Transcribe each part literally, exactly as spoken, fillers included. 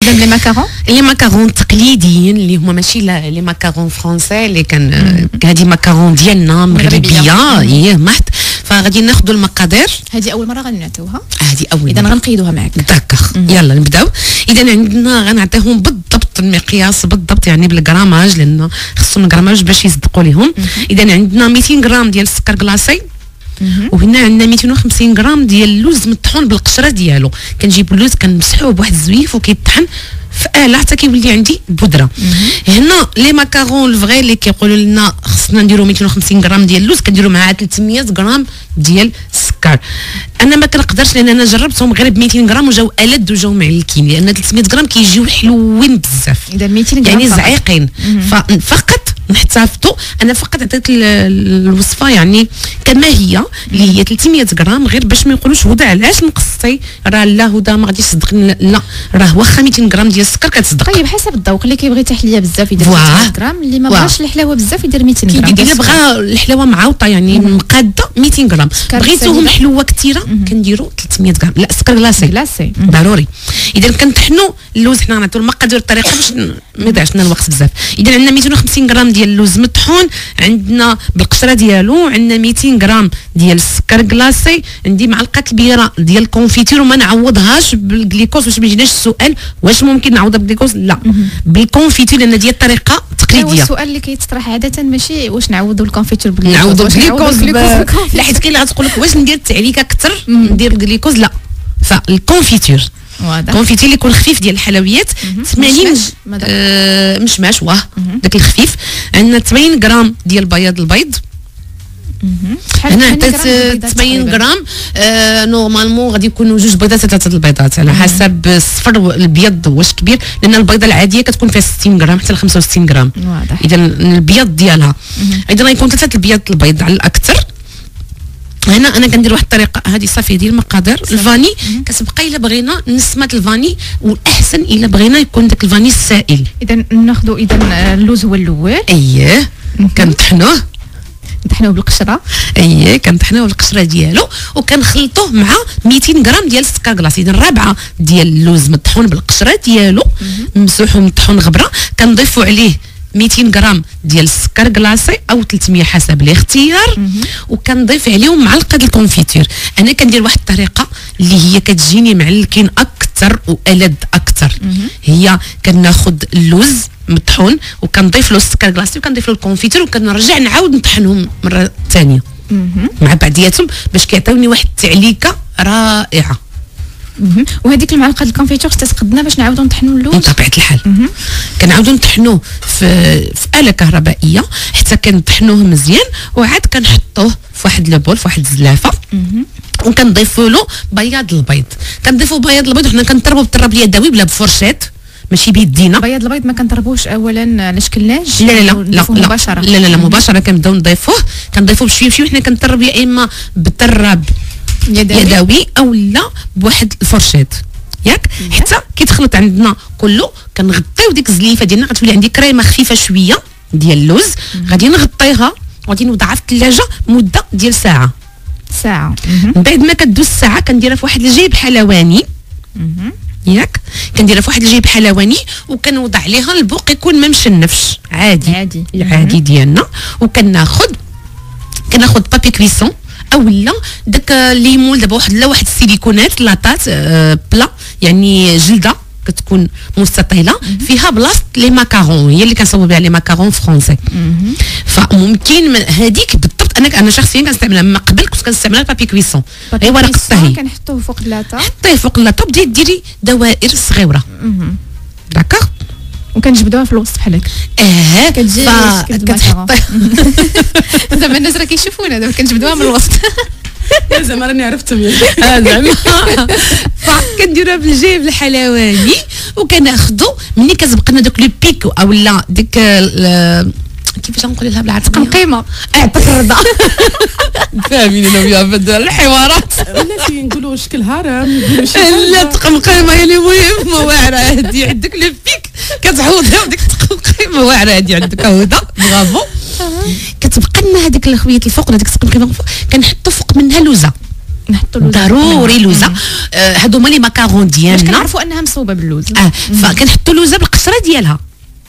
لي ماكارون لي ماكارون تقليديين اللي هما ماشي لي ماكارون فرونسي اللي كان هذه ماكارون ديالنا مغربيه هي محت. فغادي ناخذوا المقادير. هذه اول مره غنعطيوها. هذه اول اذا غنقيدوها معك. داكوغ يلا نبداو. اذا عندنا غنعطيهم بالضبط المقياس بالضبط يعني بالغراماج لان خصهم الغراماج باش يصدقوا لهم. اذا عندنا مئتين غرام ديال السكر كلاصي وهنا عندنا مئتين وخمسين غرام ديال اللوز مطحون بالقشره ديالو. كنجيب اللوز كنمسحوه بواحد الزويف وكيطحن في آلة حتى كيولي عندي بودره. هنا لي ماكارون الفغي اللي كيقولوا لنا خصنا نديروا مئتين وخمسين غرام ديال اللوز كنديروا معاه ثلاثمية غرام ديال السكر. انا ما كنقدرش لان انا جربتهم غير ب مئتين غرام وجاو ألد وجاو معلكين لان ثلاثمية غرام كيجيو حلوين بزاف. اذا مئتين غرام يعني زعيقين. ففقط نحتفظوا. انا فقط عطيت الوصفه يعني كما هي اللي هي ثلاثمية غرام غير باش ما يقولوش هدى علاش نقصتي راه لا هدى ما غاديش تصدقني. لا راه واخا مئتين غرام ديال السكر كتصدق. طيب حسب الذوق اللي كيبغي تحليه بزاف يدير ثلاثمية غرام اللي ما بغاش الحلاوه بزاف يدير مئتين غرام. اللي بغى الحلاوه معوطه يعني مقاده مئتين غرام. بغيتوهم حلوه كثيره كنديروا ثلاثمية غرام. لا سكر كلاصي كلاصي ضروري. اذا كنطحنوا اللوز حنا نعطيو المقادير الطريقه باش ما يضيعش لنا الوقت بزاف. اذا عندنا مئتين وخمسين غرام ديال اللوز مطحون عندنا بالقشره ديالو عندنا مئتين غرام ديال السكر كلاصي عندي معلقه كبيره ديال الكونفيتير وما نعوضهاش بالجليكوز باش ما يجيناش السؤال واش ممكن نعوضها بالجليكوز. لا بالكونفيتير لان ديال الطريقه تقليديه. السؤال اللي كيتطرح عاده ماشي واش نعوضوا الكونفيتير بالجليكوز نعوضوا بالجليكوز لا حيت كاين اللي غتقول لك واش ندير التعليكه اكثر ندير الجليكوز. لا فالكونفيتير الكونفيتير اللي يكون خفيف ديال الحلويات ثمانين آه مشماش واه داك الخفيف. عندنا ثمانين غرام ديال بياض البيض. هنا عطيت ثمانين غرام. آه نورمالمون غادي يكونوا جوج بيضات ثلاثه البيضات على حسب الصفر والابيض واش كبير لان البيضه العاديه كتكون فيها ستين غرام حتى ل خمسة وستين غرام. اذا البيض ديالها ايضا يكون ثلاثه البيض البيض على الاكثر. هنا انا كندير واحد الطريقه هذه صافي ديال المقادير. الفاني كتبقى الا بغينا نسمات الفاني والاحسن الا بغينا يكون داك الفاني السائل. اذا ناخذوا اذا اللوز هو الاول. اييه كنطحنوه نطحنوه بالقشره. اييه كنطحنوه بالقشره ديالو وكنخلطوه مع مئتين غرام ديال السكر كلاصي. اذا ربعه ديال اللوز مطحون بالقشره ديالو ممسوح ومطحون غبره كنضيفوا عليه مئتين غرام ديال السكر كلاصي او ثلاثمية حسب الاختيار وكنضيف عليهم معلقه الكونفيتير. انا كندير واحد الطريقه اللي هي كتجيني معلكين اكثر والذ اكثر. هي كناخذ اللوز مطحون وكنضيف له السكر كلاصي وكنضيف له الكونفيتير وكنرجع نعاود نطحنهم مره ثانيه مع بعضياتهم باش كيعطيوني واحد التعليكه رائعه. وهذيك المعلقه الكونفيتور تتقدنا باش نعاودوا نطحنوا اللوز بطبيعه الحال. كنعاودوا نطحنوه في في آلة كهربائيه حتى كنطحنوه مزيان وعاد كنحطوه في واحد لبول في واحد الزلافه وكنضيفوا له بياض البيض. كنضيفوا بياض البيض وحنا كنطربوا بالطراب اليدوي بلا بفرشات ماشي بيدينا. بياض البيض ما كنطربوش اولا على شكل لاج. لا لا لا لا مباشره. لا لا لا مباشره كنبداو نضيفوه كنضيفوه بشويه بشويه. حنا كنطرب يا اما بالطراب يدوي, يدوي او لا بواحد الفرشات ياك حتى كيتخلط عندنا كله. كنغطيو ديك الزليفه ديالنا غتولي عندي كريمه خفيفه شويه ديال اللوز غادي نغطيها وغادي نوضعها في الثلاجه مده ديال ساعه ساعه. من بعد ما كدوز الساعه كنديرها في واحد الجيب حلواني ياك كنديرها في واحد الجيب حلواني وكنوضع عليها البوق يكون ما مشنفش عادي عادي العادي ديالنا. وكناخذ كناخذ بابي كويسون اولا داك الليمون دابا واحد لا واحد السيليكونات لاطات آه بلا يعني جلده كتكون مستطيله فيها بلاصه لي ماكارون هي اللي كنصاوب بها لي ماكارون فرونسي. فممكن هذيك بالضبط انا انا شخصيا كنستعملها ما قبل كنت كنستعملها بابي كويسون غير ورق الطهي كنحطوه فوق اللاطه حطيه فوق اللاطه بديتي ديري دوائر صغيره داكوغ وكنجبدوها في الوسط بحال هكا. اه كتجي كتحطي زعما الناس راه كيشوفونا دابا كنجبدوها من الوسط. زعما راني عرفتهم اه زعما فكنديروها بالجيب الحلواني وكناخذوا ملي كتبقى لنا داك لو بيك او لا ديك كيفاش نقول لها بالعربيه تقمقيمه اعطيك الرضا فاهمين انا وياها في الحوارات ولا كينقولوا شكل هرم لا تقمقيمه هي اللي مهمه واعره هادي عندك لو بيك كتعوضها وديك تقمقيمه واعره هادي عندك هدى برافو. كتبقى لنا هذيك الخويات الفوق هذيك التقمقيمه كنحطوا فوق منها لوزه نحطوا لوز ضروري لوزه. هادو هما لي ماكارون ديالنا كنعرفوا انها مصوبه باللوز. اه فكنحطوا لوزه بالقشره ديالها،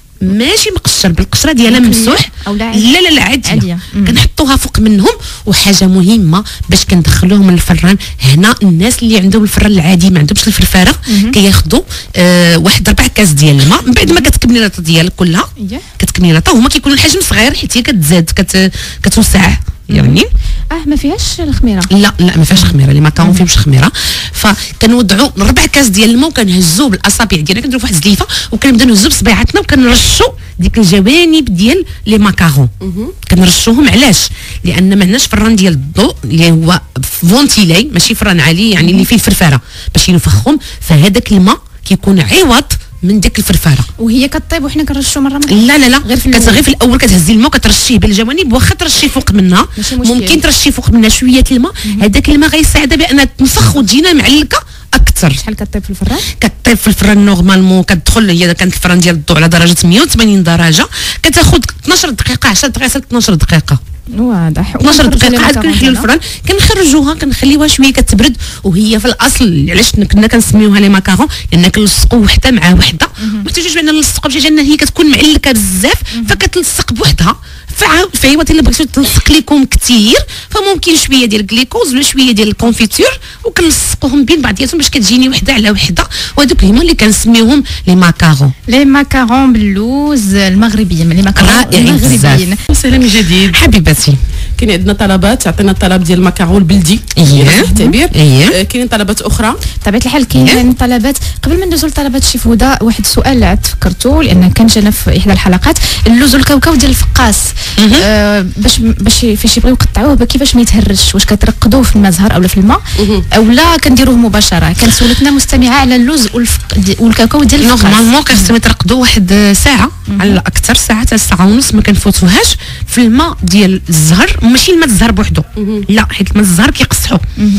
ماشي مقشر، بالقشره ديالها ممسوح. لا لا لا عاديه، كنحطوها فوق منهم. وحاجه مهمه باش كندخلوهم للفران، هنا الناس اللي عندهم الفران العادي ما عندهمش الفرفاره كياخذوا آه واحد ربع كاس ديال الماء من بعد ما كتكملي لاطه ديالك كلها كتكملي لاطه. هما كيكونوا الحجم صغير حيت هي كتزاد كت كتوسع يعني. اه ما فيهاش الخميره؟ لا لا ما فيهاش خميره، اللي ما كانوا فيهمش خميره. فكنوضعوا ربع كاس ديال الماء وكنهزوه بالاصابع ديالنا، كنديروا واحد الزليفه وكنبداو نهزوا بصبيعاتنا وكنرشوا ديك الجوانب ديال لي ماكارون. كنرشوهم علاش؟ لان ما عندناش فران ديال الضوء اللي هو فونتيلي، ماشي فران عالي يعني اللي فيه الفرفاره باش ينفخهم، فهذاك الماء كيكون عوض من ديك الفرفاره. وهي كطيب وحنا كنرشوا مره مره؟ لا لا لا غير في كتغير في الاول كتهزي الماء وكترشيه بالجوانب، واخا ترشي فوق منها ممكن ترشي فوق منها شويه الماء، هذاك الماء غيساعدها بان تنفخ وتجينا معلكه اكثر. شحال كطيب في الفران؟ كطيب في الفران نورمالمون كتدخل، هي كانت الفران ديال الضوء على درجه مية وثمانين درجه كتاخذ اثناش دقيقه، عشرة دقائق حتى اثناش دقيقه. واضح. اثناش دقيقه عاد كنحلوا الفران كنخرجوها كنخليوها شويه كتبرد. وهي في الاصل علاش كنا كنسميوها لي ماكارون لان كنلصقوا وحده مع وحده، ما محتاجوش بان نلصقوا بشي لان هي كتكون معلكه بزاف فكتلصق بوحدها. في اي وقت الا بغيتو تلصق لكم كثير فممكن شويه ديال الجليكوز ولا شويه ديال الكونفيتور وكنلصقوهم بين بعضياتهم باش كتجيني وحده على وحده. وهذوك هما اللي كنسميوهم لي ماكارون. لي ماكارون باللوز المغربيين، لي ماكارون المغربيين. وسهلا من جديد حبيبتي. كاين عندنا طلبات، عطينا الطلب ديال الماكارون البلدي اييه التعبير. اييه كاين طلبات اخرى بطبيعه الحال. كاين طلبات. قبل ما ندوزو لطلبات شيف هدى، واحد السؤال عاد تفكرتو لان كان جانا في احدى الحلقات، اللوز والكاوكاو ديال الفقاس آه باش باش فاش يبغيو يقطعوه كيفاش ما يتهرش، واش كترقدوه في الماء زهر اولا في الماء اولا كنديروه مباشره؟ كان سولتنا مستمعه على اللوز والفق والكاوكاو ديال الفقاس. نورمالمون كنخصهم يترقدوا واحد ساعه على الاكثر، ساعه حتى ساعه ونص ما كنفوتوهاش في الماء ديال الزهر، ماشي الماء الزهر بوحدو لا، حيت الماء الزهر كيقصحو.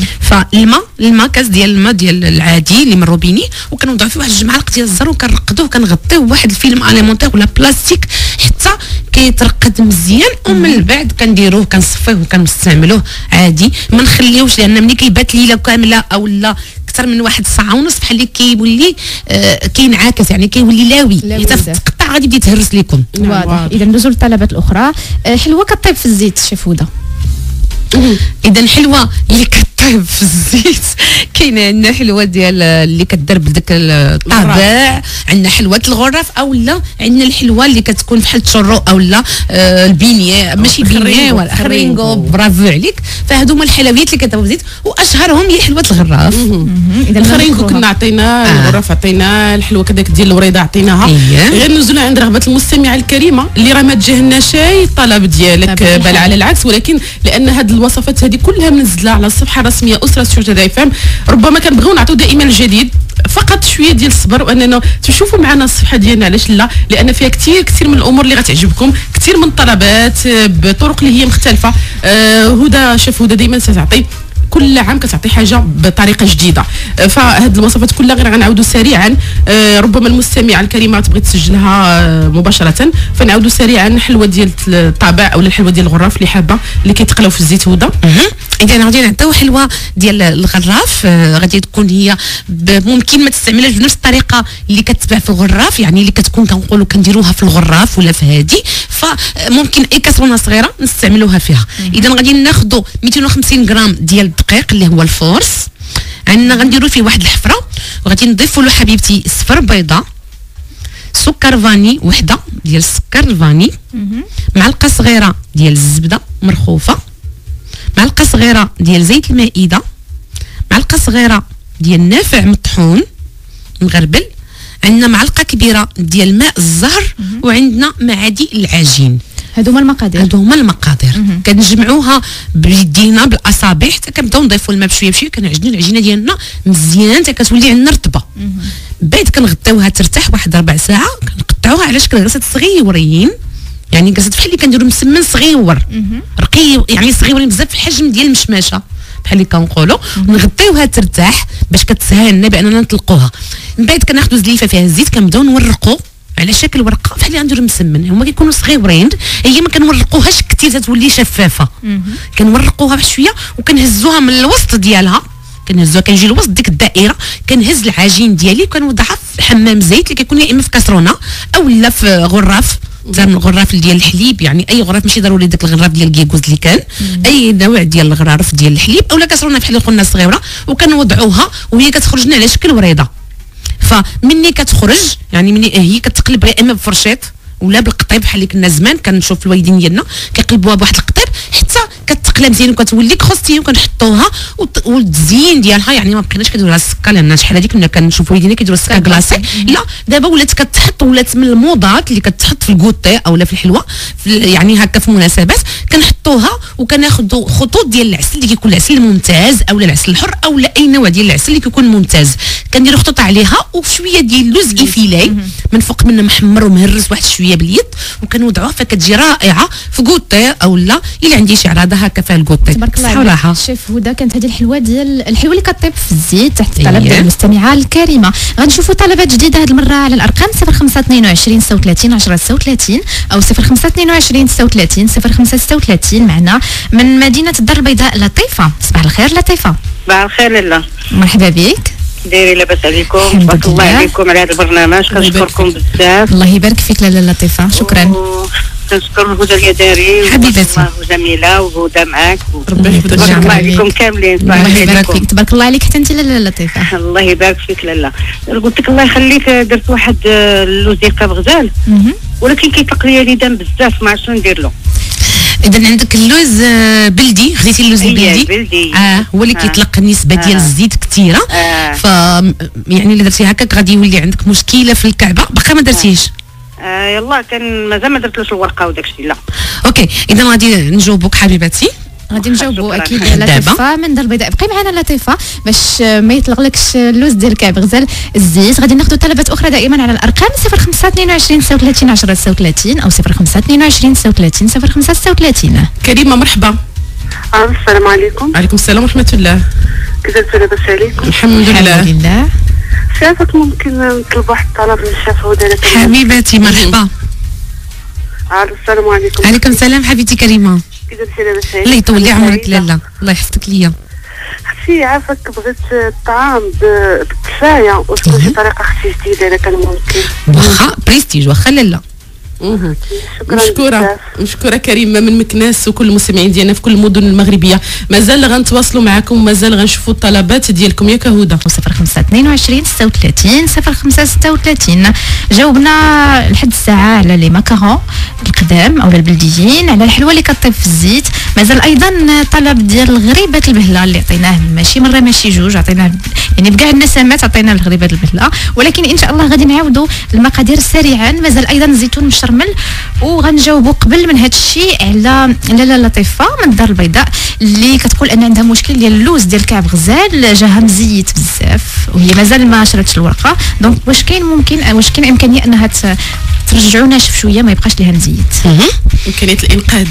فالماء الماء كاس ديال الماء ديال العادي اللي من الروبيني وكنوضعوا فيه واحد جوج معالق ديال الزهر وكنرقدوه وكنغطيوه بواحد الفيلم اليمونتير ولا بلاستيك حتى كيترقد مزيان. ومن بعد كنديروه كنصفيه وكنستعملوه عادي، ما نخليوش لان ملي كيبات ليله كامله او لا اكثر من واحد ساعه ونص بحال اللي كيولي آه كينعكس يعني كيولي لاوي حتى تقطع غادي يبدا يتهرس لكم. واضح. اذا ندوزو للطلبات الاخرى. آه حلوه كطيب في الزيت شيف هدى؟ اذا حلوه اللي كطيب في الزيت كاينه عندنا حلوه ديال اللي كدار بداك الطابع، عندنا حلوه الغرف او لا عندنا الحلوه اللي كتكون بحال الشرو او لا آه البينيه، ماشي بينيه ولا خرينغو. برافو عليك. فهادو هما الحلويات اللي كطيبوا في الزيت واشهرهم هي حلوه الغراف. اذا الخرينغو كنا عطينا آه. الغراف عطينا الحلوه كذاك ديال الوريده عطيناها. إيه. غير نزلوا عند رغبه المستمعه الكريمه اللي راه ما تجاهلنا شي الطلب ديالك، بل على العكس، ولكن لان هاد الوصفات هذه كلها منزله على الصفحه الرسميه اسره ستوديو اف ام، ربما كنبغيو نعطيو دائما الجديد، فقط شويه ديال الصبر واننا تشوفوا معنا الصفحه ديالنا. علاش لا؟ لان فيها كثير كثير من الامور اللي غتعجبكم، كثير من الطلبات بطرق اللي هي مختلفه. آه هدى شيف هدى دائما ستعطي كل عام كتعطي حاجه بطريقه جديده. فهاد الوصفات كلها غير غنعاودوا سريعا. آه ربما المستمعه الكريمه تبغي تسجلها آه مباشره، فنعاودوا سريعا حلوه ديال الطابع او الحلوه ديال الغراف اللي حابه اللي كيتقلاو في الزيت هدى. اذا غادي نعطيو حلوه ديال الغراف. آه غادي تكون هي ممكن ما تستعملهاش بنفس الطريقه اللي كتباع في الغراف، يعني اللي كتكون كنقولوا كنديروها في الغراف ولا في هادي، فممكن اي كاسرونه صغيره نستعملوها فيها. اذا غادي ناخذوا مئتين وخمسين غرام ديال الدقيق اللي هو الفورس، عندنا غنديروا فيه واحد الحفره وغادي نضيفوا له حبيبتي صفر بيضه، سكر فاني وحده ديال السكر الفاني، معلقه صغيره ديال الزبده مرخوفه، معلقه صغيره ديال زيت المائده، معلقه صغيره ديال النافع مطحون مغربل، عندنا معلقه كبيره ديال ماء الزهر، وعندنا معادي العجين. هادو هما المقادير. هادو هما المقادير. كنجمعوها بيدينا بالاصابع حتى كنبداو نضيفوا الماء بشويه بشويه، كنعجنوا العجينه ديالنا مزيان حتى كتولي عندنا رطبه. بعد كنغطيوها ترتاح واحد ربع ساعه، كنقطعوها على شكل غرسات صغيورين، يعني كاسات بحال اللي كنديروا مسمن صغيور رقيق، يعني صغيورين بزاف في الحجم ديال المشماشه بحال اللي كنقولوا، ونغطيوها ترتاح باش كتسهل لنا باننا نطلقوها. من بعد كناخذوا زليفه فيها الزيت كنبداو نورقوا على شكل ورقه بحال اللي غنديروا مسمن. هما كيكونوا صغيورين، هي ما كنورقوهاش كثير تتولي شفافه، كنورقوها بشويه وكنهزوها من الوسط ديالها، كنهزوها كنجي الوسط ديك الدائره، كنهز العجين ديالي وكنوضعها في حمام زيت اللي كيكون يا اما في كاسرونه او لا في غراف، زعما الغراف ديال الحليب، يعني اي غراف ماشي ضروري داك الغراف ديال الكيكوز اللي كان، اي نوع ديال الغرارف ديال الحليب اولا كاسرونه بحال اللي قلنا صغيره، وكنوضعوها وهي كتخرج لنا على شكل وريضه. فمني كتخرج يعني مني هي كتقلب يا اما بفرشيط ولا بالقطيب بحال اللي كنا زمان كنشوف في الوالدين ديالنا كيقلبوها بواحد القطيب حتى كتقلى مزيان وكتولي كروستي، وكنحطوها والتزيين ديالها يعني ما بقيناش كنديروا لها السكر، لان شحال هذيك كنا كنشوفوا والدينا كيديروا السكر كلاصي، لا دابا ولات كتحط، ولات من الموضات اللي كتحط في الكوطي اولا في الحلوه في يعني هكا في مناسبات كنحطوها، وكناخذوا خطوط ديال العسل اللي كيكون العسل الممتاز اولا العسل الحر اولا اي نوع ديال العسل اللي كيكون ممتاز، كنديروا خطوط عليها وشويه ديال اللوز ايفيلي من فوق منه محمر ومهرس واحد شويه باليد، وكنوضعوها فكتجي رائعه في كوطي اولا الا عندي شي عراضه هكا فيها الكوطي. تبارك الله عليك شيف هدى، كانت هذه الحلوه ديال الحلوه اللي كطيب في الزيت تحت الطلب ديال المستمعه الكريمه. غنشوفوا طلبات جديده هذه المره على الارقام صفر خمسة اثنين وعشرين ستة وثلاثين عشرة ستة وثلاثين او صفر خمسة اثنين وعشرين ستة وثلاثين صفر خمسة ستة وثلاثين. معنا من مدينه الدار البيضاء لطيفه. صباح الخير لطيفه. صباح الخير لاله، مرحبا بك. دايرين لاباس عليكم؟ تبارك الله عليكم على هذا البرنامج، كنشكركم بزاف. الله يبارك فيك لاله لطيفه، شكرا. كنشكر هدى اليداري حبيبتي وجميله وهدى معاك، ربي يحفظك. تبارك الله عليكم كاملين. الله يبارك فيك، تبارك الله عليك حتى انت لاله لطيفه. الله يبارك فيك لاله. قلت لك الله يخليك درت واحد اللوز ديال غزال ولكن كيطلق لي اليدان بزاف، ما عرفتش شنو ندير له. اذا عندك اللوز بلدي، خديتي اللوز البلدي بلدي اه هو اللي كيطلق نسبه ديال الزيت كثيره، آه. ف يعني الا درتي هكاك غادي يولي عندك مشكله في الكعبه. باقي ما درتيش؟ آه يلا كان مازال ما درتلوش الورقه وداك الشيء. لا اوكي، اذا غادي نجاوبك حبيبتي، غادي نجاوبوا اكيد لطيفه من دار البيضاء. بقي معنا لطيفه باش ما يطلقلكش اللوز ديال كعب غزال الزيت. غادي ناخذوا طلبات اخرى دائما على الارقام صفر خمسة اثنين وعشرين ستة وثلاثين عشرة ستة وثلاثين او صفر خمسة اثنين وعشرين ستة وثلاثين صفر خمسة ستة وثلاثين. كريمه مرحبا. السلام عليكم. وعليكم السلام ورحمه الله. كيف لاباس عليكم؟ الحمد لله. الحمد لله. شافك ممكن نطلب واحد الطلب من الشيف هدى؟ حبيبتي مرحبا. السلام عليكم. عليكم السلام حبيبتي كريمه. كيف لاباس عليك؟ الله يطول لي عمرك لاله، الله يحفظك ليا. اختي عافاك بغيت الطعام بالكفايه، وتكون شي طريقه اختي جديده اذا كان ممكن. واخا بريستيج واخا لاله. مشكوره مشكوره كريمه من مكناس وكل المستمعين ديالنا في كل المدن المغربيه. مازال غنتواصلوا معكم، مازال غنشوفوا الطلبات ديالكم ياك هدى. صفر خمسة اثنين وعشرين ستة وثلاثين صفر خمسة ستة وثلاثين. جاوبنا لحد الساعه على لي ماكارون القدام او البلديين، على الحلوه اللي كطيب في الزيت. مازال ايضا طلب ديال الغريبه البهله اللي عطيناه ماشي مره ماشي جوج، عطيناه يعني بكاع النسمات عطينا الغريبه البهله، ولكن ان شاء الله غادي نعاودوا المقادير سريعا. مازال ايضا الزيتون مشرمل، وغنجاوبوا قبل من هذا الشيء على لاله لطيفه من الدار البيضاء اللي كتقول ان عندها مشكل ديال اللوز ديال كعب غزال، جاها مزيت بزاف وهي مازال ما شراتش الورقه. دونك واش كاين ممكن واش كاين امكانيه انها ترجعوا ناشف شويه ما يبقاش ليها مزيت؟ امكانيه الانقاذ.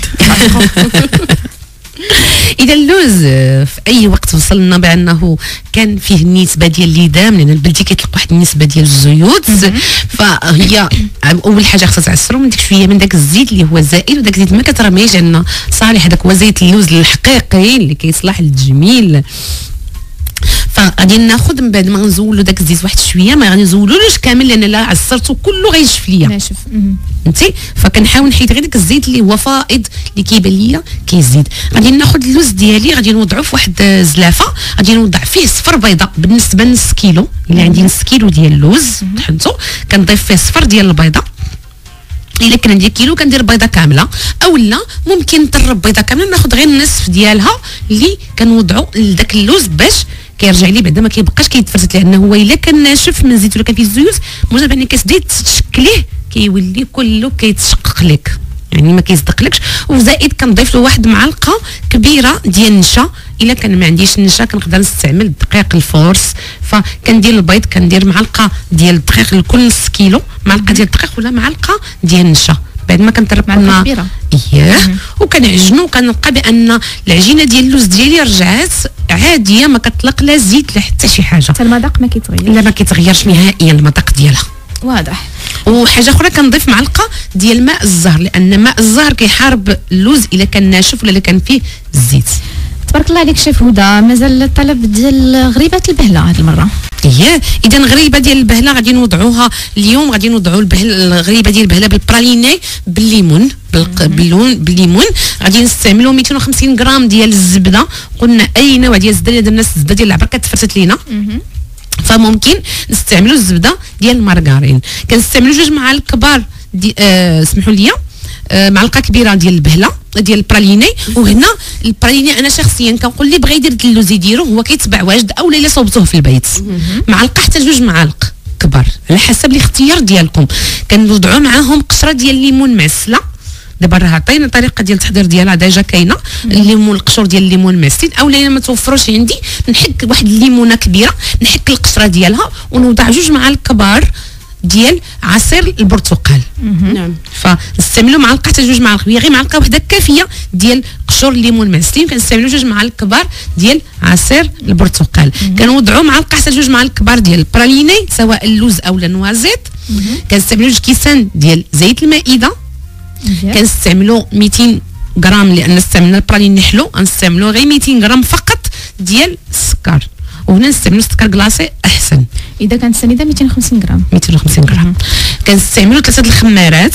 اذا اللوز في اي وقت وصلنا بانه كان فيه نسبه ديال الليدام، لان البلدي كيطلق واحد النسبه ديال الزيوت، فهي اول حاجه خصها تعسروا من ديك شويه من داك الزيت اللي هو زائد، وداك الزيت ما كترميش لان صالح هذاك هو زيت اللوز الحقيقي اللي كيصلح للتجميل. فغادي ناخذ من بعد ما نزولوا داك الزيت واحد شويه، ما غادي نزولولوش كامل لان لا عصرته كله غيشف ليا ناشف فهمتي. فكنحاول نحيد غير داك الزيت اللي هو فائض اللي كيبان ليا كيزيد. غادي ناخذ اللوز ديالي غادي نوضعو في واحد الزلافه، غادي نوضع فيه صفر بيضه بالنسبه لنص كيلو، الا عندي نص كيلو ديال اللوز طحنتو كنضيف فيه صفر ديال البيضه. الا كان عندي كيلو كندير بيضه كامله، اولا ممكن نطرب بيضه كامله ناخذ غير النصف ديالها اللي كنوضعو لذاك اللوز باش كيرجع لي بعدا ما كيبقاش كيتفرزت، لانه هو الا كان ناشف من الزيت ولا كان فيه الزيوت مجرد انك كتبداي تشكليه كيولي كله كيتشقق لك يعني ما كيصدقلكش. وزائد كنضيف له واحد معلقه كبيره ديال النشا، الا كان ما عنديش النشا كنقدر نستعمل الدقيق الفورس، فكندير البيض كندير معلقه ديال الدقيق لكل نص كيلو، معلقه ديال الدقيق ولا معلقه ديال النشا بعد ما كنطرب معلقه كبيره اييه، وكنعجنو وكنلقى بان العجينه ديال اللوز ديالي رجعات عاديه ما كتطلق لا زيت لا حتى شي حاجه، حتى المذاق ما كيتغير لا ما كيتغيرش نهائيا المذاق ديالها. واضح. وحاجه اخرى كنضيف معلقه ديال ماء الزهر، لان ماء الزهر كيحارب اللوز الا كان ناشف ولا الا كان فيه الزيت. تبارك الله عليك شيف هدى. مازال الطلب ديال غريبه البهله هذه المره. اييه، اذا غريبه ديال البهله غادي نوضعوها اليوم. غادي نوضعوا البهل الغريبه ديال البهله بالبراليني بالليمون باللون بالليمون. غادي نستعملوا مئتين وخمسين غرام ديال الزبده. قلنا اي نوع ديال الزبده اللي درنا الزبده ديال العبر كتفرتت لينا، فممكن نستعملوا الزبده ديال المارغرين. كنستعملوا جوج معالق كبار دي آه سمحوا لي آه معلقه كبيره ديال البهله ديال البراليني. وهنا البراليني انا شخصيا كنقول اللي بغى يدير اللوز يديرو، هو كيتبع واجد او الا صوبتوه في البيت. معلقه حتى جوج معالق كبار على حسب الاختيار ديالكم. كنوضعوا معاهم قشره ديال الليمون معسله. دابا راه عطينا الطريقه ديال التحضير ديالها ديجا كاينه. الليمون القشور ديال الليمون معسلين، او الا ما توفروش عندي نحك واحد الليمونه كبيره نحك القشره ديالها ونوضع جوج معالق كبار ديال عصير البرتقال. نعم. فنستعملوا معلقه حتى جوج معالق، هي غير معلقه واحده كافيه ديال قشور الليمون معسلين. كنستعملوا جوج معالق كبار ديال عصير البرتقال. كنوضعوا معلقه حتى جوج معالق كبار ديال البراليني سواء اللوز او النوازيت. كنستعملوا جوج كيسان ديال زيت المائده. كنستعملوا مئتين غرام لان استعملنا البراليني حلو، غنستعملوا غير مئتين غرام فقط ديال السكر. وهنا نستعملوا السكر كلاصي احسن. اذا كانت سنيده مئتين وخمسين غرام. مئتين وخمسين غرام. كنستعملوا ثلاثه الخمارات.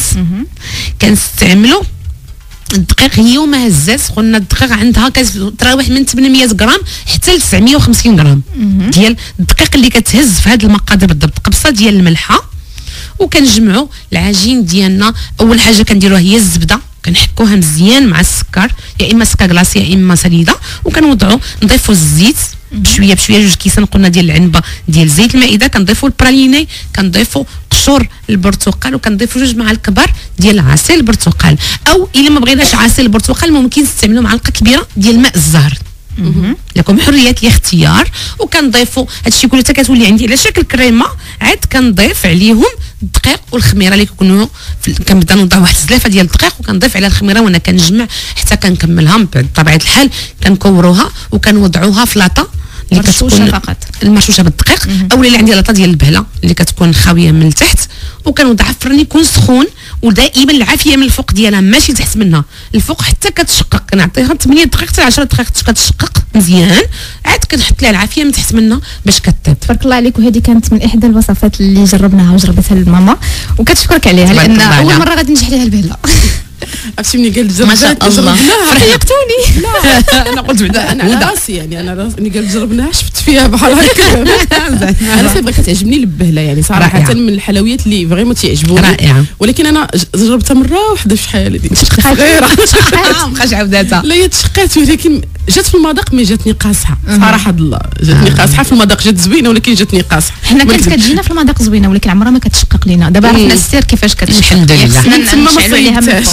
كنستعملوا الدقيق هي وما هزات. قلنا الدقيق عندها كتراوح من ثمانمئة غرام حتى ل تسعمئة وخمسين غرام ديال الدقيق اللي كتهز في هذه المقادير بالضبط. قبصه ديال الملحه. وكنجمعوا العجين ديالنا. اول حاجه كنديروها هي الزبده، كنحكوها مزيان مع السكر، يا اما سكر كلاصي يا اما سليده. وكنوضعوا نضيفوا الزيت بشويه بشويه، جوج كيسان قلنا ديال العنبه ديال زيت المائده. كنضيفوا البراليني، كنضيفوا قشور البرتقال، وكنضيفوا جوج معالق كبار ديال عصير البرتقال. او الا ما بغيناش عصير البرتقال ممكن نستعملوا معلقه كبيره ديال ماء الزهر. لكم حريه الاختيار. وكنضيفوا هادشي كله حتى كتولي عندي على شكل كريمه. عاد كنضيف عليهم الدقيق والخميره اللي كيكونوا كنبدا نوضع واحد الزلافه ديال الدقيق وكنضيف على الخميره وانا كنجمع حتى كنكملها. بطبيعه الحال كنكوروها وكنوضعوها في لاطه اللي كتكون فقط المرشوشه بالدقيق. اولا اللي عندي لاطه ديال البهله اللي كتكون خاويه من التحت، وكنوضعها في الفرن يكون سخون. ودائما العافيه من الفوق ديالها ماشي تحت منها، الفوق حتى كتشقق. كنعطيها ثمانية دقائق حتى عشرة دقائق كتشقق مزيان. عاد كنحط لها العافيه من تحت منها باش كطيب. تبارك الله عليك. وهذه كانت من احدى الوصفات اللي جربناها وجربتها الماما وكتشكرك عليها لان اول مره غادي ننجح ليها البهله. عرفتي ملي قال ما شاء الله فرحتوني. لا انا قلت بعدا انا على راسي يعني انا راسي ملي قال جربناها شفت فيها بحال هكا. انا صافي كتعجبني البهله يعني صراحه رائعة. من الحلويات اللي فريمون تيعجبوني رائعه. ولكن انا جربتها مره واحده في شحال هذه صغيره ما بقاش عاوداتها. لا هي تشقات ولكن جات في المذاق مي جاتني قاصحه صراحه الله. جاتني قاصحه في المذاق، جات زوينه ولكن جاتني قاصحه. حنا كانت كتجينا في المذاق زوينه ولكن عمرها ما كتشقق لينا. دابا عرفنا السير كيفاش كتشقق. الحمد لله. تما ما صيبتهاش.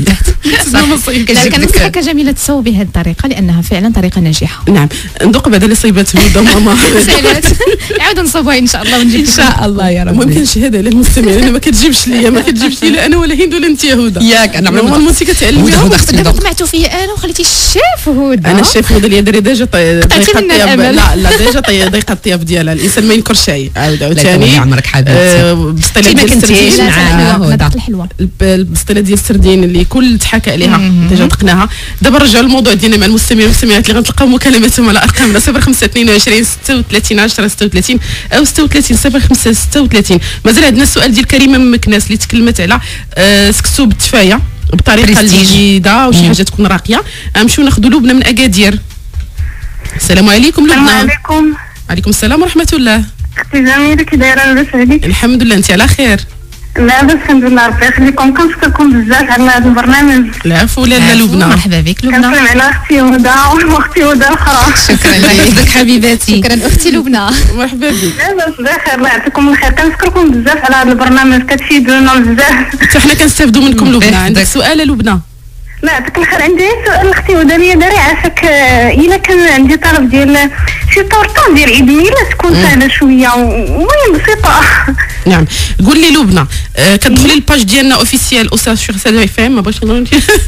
كنصحك جميله تسوي بهذه الطريقه لانها فعلا طريقه ناجحه. نعم ندوق بعدا اللي صيبات هدى ماما. سالات نعاود نصوبها ان شاء الله ونجيب ان شاء الله يا رب. ممكن شهاده للمستمعين انا ما كتجيبش ليا ما كتجيبش لي لا انا ولا هند ولا انت يا هدى. ياك انا عمري ما كتعلمي. دابا طمعتوا فيا انا وخليتي الشيف هدى. انا الشيف هدى اللي داري ديجا ضيقه الطياب. لا لا ديجا ضيقه الطياب ديالها. الانسان ما ينكرش شيء. عاود عاوتاني عمرك حبيبتي بالسطيله ديال السردين معاها الحلوه البسطيله ديال السردين اللي كل تحكى عليها ديجا دقناها. دابا نرجعوا للموضوع ديالنا مع المستمعين والمستمعات اللي غنتلقاو مكالماتهم على ارقامنا صفر خمسة اثنين وعشرين ستة وثلاثين عشرة ستة وثلاثين او ستة وثلاثين صفر خمسة ستة وثلاثين. مازال عندنا السؤال ديال كريمه من مكناس اللي تكلمت على آه سكسو بالتفايه بطريقه جديده وشي حاجه تكون راقيه. نمشيو ناخذوا لبنى من اكادير. السلام عليكم لبنى. السلام عليكم. وعليكم السلام ورحمه الله. اختي جميله كي دايره لاباس عليك؟ الحمد لله انت على خير؟ لاباس الحمد لله ربي يخليكم. كنشكركم بزاف على هذا البرنامج. العفو لاله لبنى. مرحبا بك لبنى. كنسلم على اختي هدى واختي هدى الاخرى. شكرا لك حبيباتي. شكرا اختي لبنى. مرحبا بك. لاباس بخير الله يعطيكم الخير. كنشكركم بزاف على هذا البرنامج كتفيدونا بزاف. حتى حنا كنستافدوا منكم لبنى. عندك سؤال لبنى؟ لا يعطيك الخير. عندي سؤال اختي هدى ليا داري عافاك الا كان عندي طلب ديال شي طورطون ديال عيد ميلاد تكون سهله شويه ومهم بسيطه. نعم قول لي لبنى آه كتدخلي الباج ديالنا اوفيسيال استاذ شيخ سعد فهم ما بغيتش نقول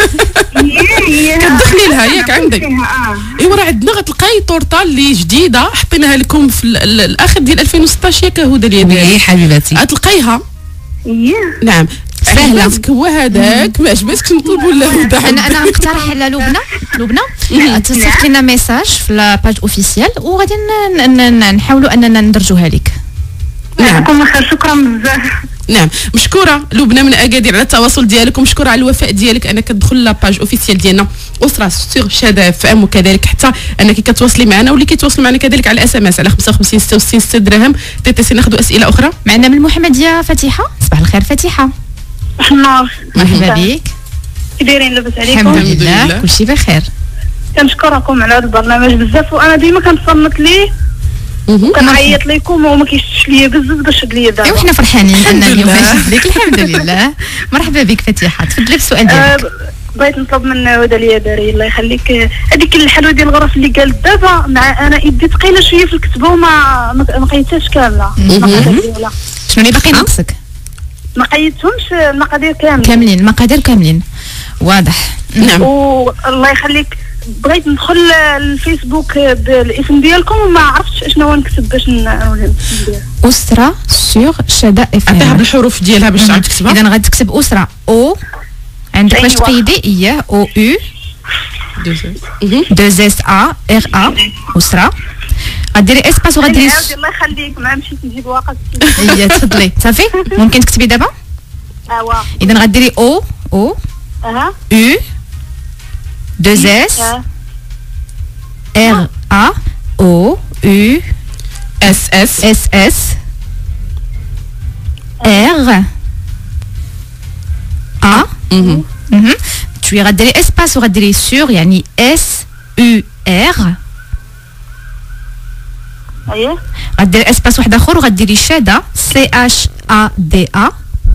كتدخلي لها ياك عندك. ايوا راه عندنا غتلقاي طورطه اللي جديده حطيناها لكم في الاخر ديال ألفين وستطاش ياك هدى اللي هي حبيباتي غتلقايها ايه نعم سهلة. عجبتك هو هذاك ما عجبتكش نطلبوا له انا انا نقترح على لبنى لبنى تصيفط لنا ميساج في لاباج اوفيسيال وغادي نحاولوا اننا ندرجوها لك. نعم شكرا بزاف. نعم مشكوره لبنى من اكادير على التواصل ديالك ومشكوره على الوفاء ديالك انك تدخل لاباج اوفيسيال ديالنا اسره سور شاده اف ام وكذلك حتى انك كتواصلي معنا واللي كيتواصل معنا كذلك على الاس ام اس على خمسة وخمسين ستة وستين ستة دراهم. تي تي سي ناخذوا اسئله اخرى معنا من المحمديه فاتحه. صباح الخير فاتحه. النور مرحبا بك. كي دايرين لاباس عليكم؟ الحمد لله كلشي بخير. كنشكركم على هذا البرنامج بزاف وانا ديما كنصنت ليه كنعيط لكم وما كيشدش ليا بزاف باش شد ليا دابا وحنا فرحانين ان اليوم شد لك. الحمد لله. مرحبا بك فاتحه تفضلي بالسؤال ديالك. بغيت نطلب من وداليا داري الله يخليك هذيك الحلوه ديال الغرف اللي قالت دابا مع انا يدي ثقيله شويه في الكتبه وما ما قيتهاش كامله. شنو اللي باقي ناقصك؟ ما قيدتهمش المقادير كاملين كاملين المقادير كاملين واضح. نعم والله يخليك بغيت ندخل الفيسبوك بالاسم ديالكم وما عرفتش اشنو هو نكتب باش نولي اسره سور شدا اف ام. عطيها بالحروف ديالها باش تعرف تكتبها. اذا غادي تكتب اسره او عندك باش تقيدي اياه او يو دو اس ا ار ا اسره. غديري اسباس وغديري الله يخليك ما مشيت نجيب ورقه. هي تفضلي صافي ممكن تكتبي دابا. اوا اذا غديري او او اها يو دو اس ار ا او يو اس اس اس اس ار ا tu غديري اسباس وغديري سور يعني اس يو ار. اييه غديري اسباس واحد اخر وغديري شاده سي اش ا دي ا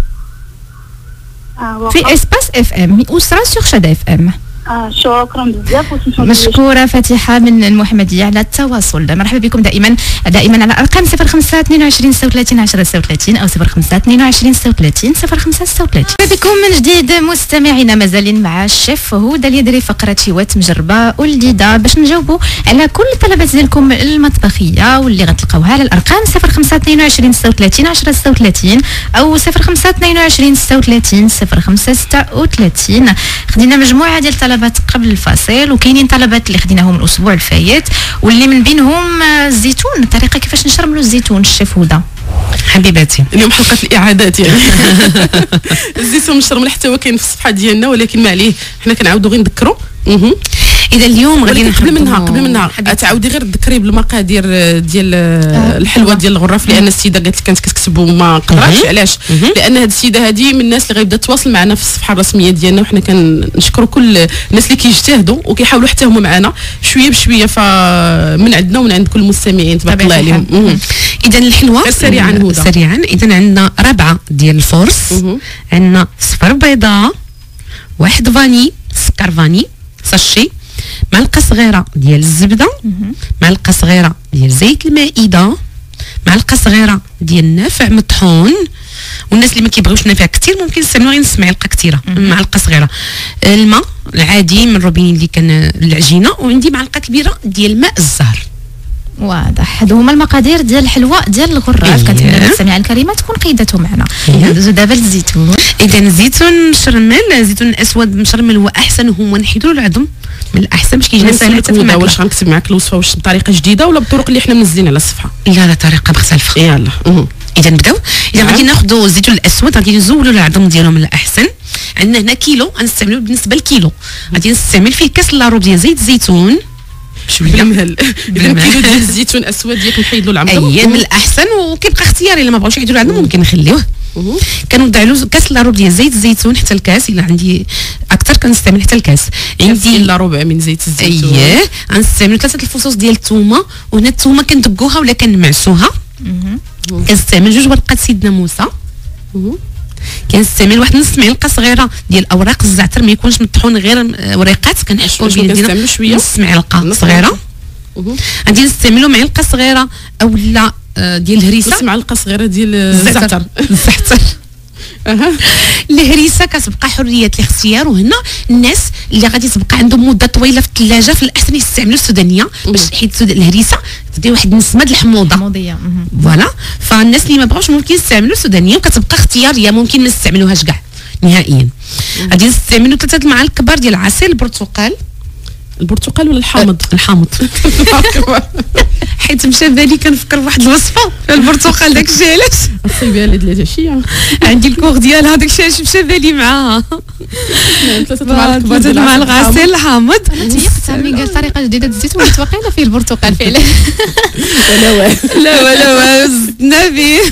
في اسباس اف ام اسره سور شاده اف ام. آه شكرا بزاف. مشكورة فاتحة من المحمدية على التواصل. مرحبا بكم دائما دائما على أرقام صفر خمسة اثنين وعشرين ستة وثلاثين عشرة ستة وثلاثين أو صفر خمسة اثنين وعشرين ستة وثلاثين صفر خمسة ستة وثلاثين. مرحبا بكم من جديد مستمعينا مازالين مع الشيف هدى اليدري فقرة شيوات مجربة ولذيذة باش نجاوبوا على كل الطلبات ديالكم المطبخية واللي غتلقاوها على الأرقام صفر خمسة اثنين وعشرين ستة وثلاثين عشرة ستة وثلاثين أو صفر خمسة اثنين وعشرين ستة وثلاثين صفر خمسة ستة وثلاثين. خدينا مجموعة ديال الطلبات قبل الفاصل وكاينين طلبات اللي خديناهم الاسبوع الفايت واللي من بينهم الزيتون. الطريقه كيفاش نشرملوا الزيتون الشيف هدى حبيباتي اليوم حلقه الاعادات يعني الزيتون مشرمل حتى هو كاين في الصفحه ديالنا ولكن ما عليه حنا كنعاودوا غير نذكروا. اذا اليوم غادي قبل منها قبل منها تعاودي غير تذكري بالمقادير ديال آه. الحلوه ديال الغراف لان السيده قالت لي كانت كتكتب وما قدراتش. علاش؟ لان هذه السيده هذه من الناس اللي غيبدا تواصل معنا في الصفحه الرسميه ديالنا وحنا كنشكروا كل الناس اللي كيجتهدوا وكيحاولوا حتى هما معنا شويه بشويه فمن عندنا ومن عند كل المستمعين تبارك الله عليهم. اذا الحلوه سريعا هدى سريعا اذا عندنا ربعه ديال الفورس عندنا صفر بيضاء واحد فاني سكر فاني ساشي معلقه صغيره ديال الزبده معلقه صغيره ديال زيت المائده معلقه صغيره ديال النافع مطحون والناس اللي ما كيبغيوش النافع كثير ممكن يستعملوا غير نص معلقه كثيره معلقه صغيره الماء العادي من الروبين اللي كان العجينه وعندي معلقه كبيره ديال ماء الزهر. واضح. هادو هما المقادير ديال الحلوه ديال الغراف. كنتمنى المستمعه الكريمه تكون قيدته معنا. ندوزو دابا للزيتون. اذا الزيتون مشرمل الزيتون الاسود مشرمل هو احسن هو نحيدوا له العظم من الاحسن باش كيجينا ساهل حتى في الماكله. واش غنكتب معك الوصفه واش بطريقه جديده ولا بالطرق اللي حنا منزلين على الصفحه؟ لا لا طريقه مختلفه. يلا اذا نبداو. اذا غادي ناخذوا الزيتون الاسود غادي نزولوا العظم ديالو من الاحسن. عندنا هنا كيلو غنستعملوا بالنسبه للكيلو غادي نستعمل فيه كاس لاروب ديال زيت الزيتون شويه بالمهل. اذا كيلو ديال الزيتون اسود ياك نحيد له العظم. اي من الاحسن وكيبقى اختياري الا ما بغاوش يحيدوا العظم ممكن نخليوه. كنوضع له كاس لاروب ديال زيت الزيتون حتى الكاس الا عندي اكثر كنستعمل حتى الكاس. عندي الا ربع من زيت الزيتون. اييه غنستعمل ثلاثه الفصوص ديال الثومه وهنا الثومه كندقوها ولا كنمعسوها. كنستعمل جوج ورقات سيدنا موسى. كنستعمل واحد نص معلقه صغيره ديال اوراق الزعتر ما يكونش مطحون غير وريقات كنحشو بيدينا شويه نص معلقه صغيره. غادي نستعملوا معلقه صغيره اولا ديال الهريسه نص معلقه صغيره ديال الزعتر الزعتر الهريسه كتبقى حريه الاختيار، وهنا الناس اللي غادي تبقى عندهم مده طويله في الثلاجه في الاحسن يستعملوا السودانيه، باش حيت الهريسه تعطي واحد النسمه د الحموضه حموضيه. فوالا، فالناس اللي ما بغاوش ممكن يستعملوا السودانيه، وكتبقى اختياريه ممكن ما نستعملوهاش كاع نهائيا. غادي نستعملوا ثلاثه المعالق كبار ديال عصير البرتقال. البرتقال ولا الحامض؟ الحامض حيت مشى بالي كنفكر بواحد الوصفه البرتقال، داك الشيء علاش الصيبيه اللي ديال العشيه عندي الكور ديالها، داك الشيء علاش مشى بالي معاها. ثلاثه معالق كبار ثلاثه معالق عصير الحامض. تيقت ملي قال طريقه جديده الزيتون متوقعين فيه البرتقال فعلا. لا لا ولا زدنا فيه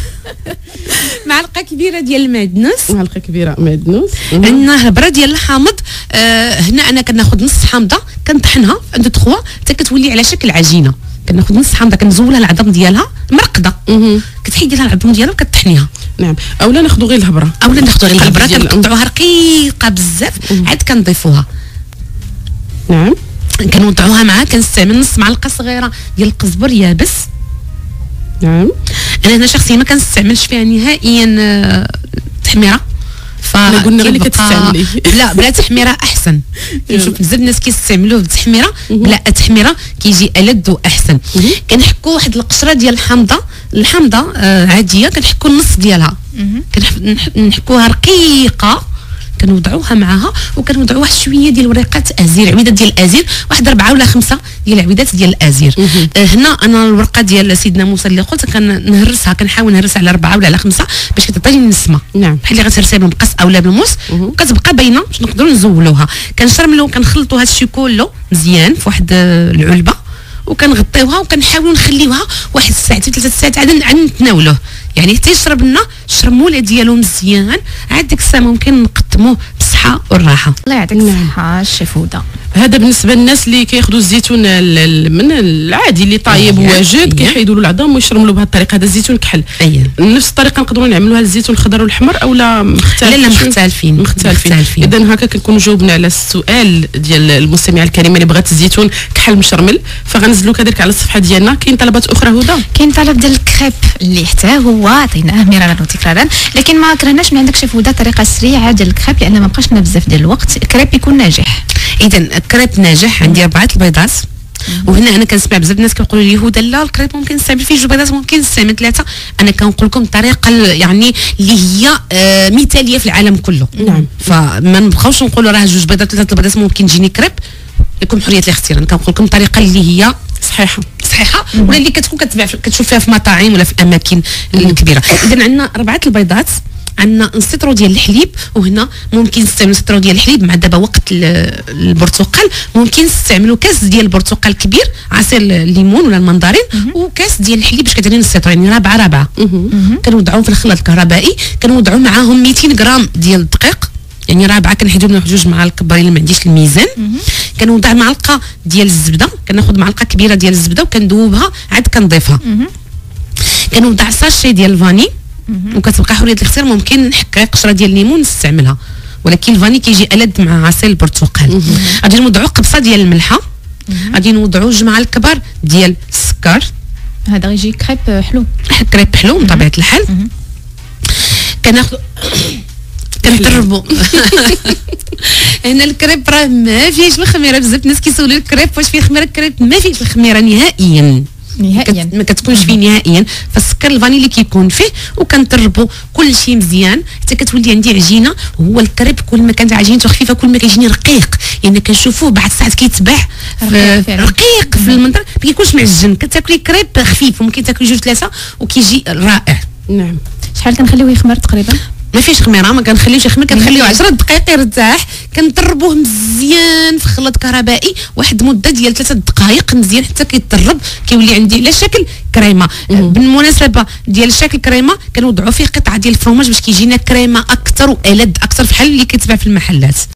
معلقه كبيره ديال المعدنوس، معلقه كبيره معدنوس، عندنا هبره ديال الحامض. آه هنا انا كناخذ نص حامضه كنطحنها عند تخوا حتى كتولي على شكل عجينه. كناخذ نص حامضه كنزولها العظم ديالها مرقده، كتحيدي لها العظم ديالها وكتطحنيها. نعم، اولا ناخذوا غير الهبره، اولا ناخذوا غير الهبره كنقطعوها رقيقه بزاف، عاد كنضيفوها. نعم، كنوضعوها معها. كنستعمل نص معلقه صغيره ديال القزبر يابس. نعم، انا هنا شخصيا ما كنستعملش فيها نهائيا تحميره، فانا قلنا غير اللي كتستعملي لا بلا تحميره احسن. كنشوف بزاف الناس كيستعملوه بالتحميره، بلا تحميره كيجي ألذ واحسن. كنحكوا واحد القشره ديال الحامضه، الحامضه آه عاديه كنحكوا النص ديالها، كنحكوها رقيقه، كنوضعوها معاها، وكنوضعوا واحد شويه ديال ورقات ازير، عويدات ديال الازير، واحد اربعه ولا خمسه ديال العويدات ديال الازير. آه هنا انا الورقه ديال سيدنا موسى اللي قلت كنهرسها، كنحاول نهرسها على اربعه ولا على خمسه باش كتعطيني النسمه. نعم، بحال اللي غتهرسيها بالمقص اولا بالموس، وكتبقى باينه باش نقدروا نزولوها. كنشرملو كنخلطوا هذا الشيء كله مزيان في واحد العلبه، وكنغطيوها وكنحاولوا نخليوها واحد ساعتين ثلاثه ساعات عاد عاد نتناولوه، يعني حتى يشرب لنا الشرموله ديالو مزيان. عاد ديك الساعه ممكن نقدموه بالصحه والراحه. الله يعطيك الصحه الشيف هدى. هذا بالنسبه للناس اللي كياخذوا الزيتون من العادي اللي طايب واجد، كيحيدوا له العظام ويشرملوا بهذه الطريقه. هذا الزيتون كحل. أيه. نفس الطريقه نقدروا نعملوها للزيتون الخضر والحمر او لا مختلفين؟ لا لا مختلفين مختلفين. اذا هكا كنكونوا جاوبنا على السؤال ديال المستمعه الكريمه اللي بغات الزيتون كحل مشرمل، فغنزلوا كذلك على الصفحه ديالنا. كاين طلبات اخرى هدى؟ كاين طلب ديال الكريب اللي حتى هو عطيناه مرارا وتكرارا، لكن ما كرهناش من عندك شيف هدى طريقه سريعه ديال الكريب لان ما بقاش لنا بزاف ديال الوقت. الكريب يكون ناجح. اذا الكريب ناجح عندي اربعه البيضات. وهنا انا كنسمع بزاف الناس كيقولوا لي هدى لا الكريب ممكن نستعمل فيه جوج بيضات، ممكن نستعمل ثلاثه. انا كنقول لكم الطريقه يعني اللي هي آه مثاليه في العالم كله. نعم، فما نبقاوش نقولوا راه جوج بيضات ثلاثه البيضات ممكن تجيني كريب. لكم حريه الاختيار. انا كنقول لكم الطريقه اللي هي صحيحه صحيحه ولا اللي كتكون كتباع كتشوف فيها في مطاعم ولا في اماكن الكبيره. اذا عندنا اربعه البيضات، عندنا نسيطرو ديال الحليب، وهنا ممكن نستعملوا نسيطرو ديال الحليب مع دابا وقت البرتقال، ممكن نستعملوا كاس ديال البرتقال كبير عصير الليمون ولا المندرين، وكاس ديال الحليب باش كديري نسيطرو يعني ربعه ربعه. كنوضعوهم في الخلاط الكهربائي، كنوضعوا معاهم مئتين غرام ديال الدقيق، يعني رابعه كنحيدوا من جوج معالق كبارين اللي ما عنديش الميزان. كنوضع معلقه ديال الزبده، كناخذ معلقه كبيره ديال الزبده وكندوبها عاد كنضيفها. كنوضع ساشي ديال الفاني، وكتبقى حريه الاختيار. ممكن نحك قشره ديال الليمون نستعملها، ولكن الفاني كيجي ألذ مع عصير البرتقال. غادي نوضعوا قبصه ديال الملحه، غادي نوضعوا جوج معالق كبار ديال السكر. هذا يجي كريب حلو، كريب حلو بطبيعه الحال. كناخذ كنطربوا هنا الكريب راه ما فيهش الخميره. بزاف الناس كيسولوا الكريب واش فيه خميره. الكريب ما فيهش الخميره نهائيا نهائيا، كت... ما كتكونش فيه نهائيا. فالسكر الفاني اللي كيكون فيه، وكنطربوا كل شيء مزيان حتى كتولي عندي عجينه. هو الكريب كل ما كانت عجينته خفيفه كل ما كيجيني رقيق، يعني كنشوفوه بعد ساعات كيتباع رقيق, رقيق في المنطقه، ما كيكونش معجن. كتاكلي كريب خفيف وممكن تاكلي جوج ثلاثه وكيجي رائع. نعم. شحال كنخليوه يخمر تقريبا؟ ما فيش خميره، ما كنخليوش يخمر، كنخليوه عشرة دقائق يرتاح. كنطربوه مزيان في خلاط كهربائي واحد مده ديال ثلاثة دقائق مزيان حتى كيطرب، كيولي عندي على شكل كريمه. بالمناسبه ديال الشكل كريمه كنوضعوا فيه قطعه ديال الفرماج باش كيجينا كريمه اكثر والذ اكثر في الحال اللي كيتباع في المحلات.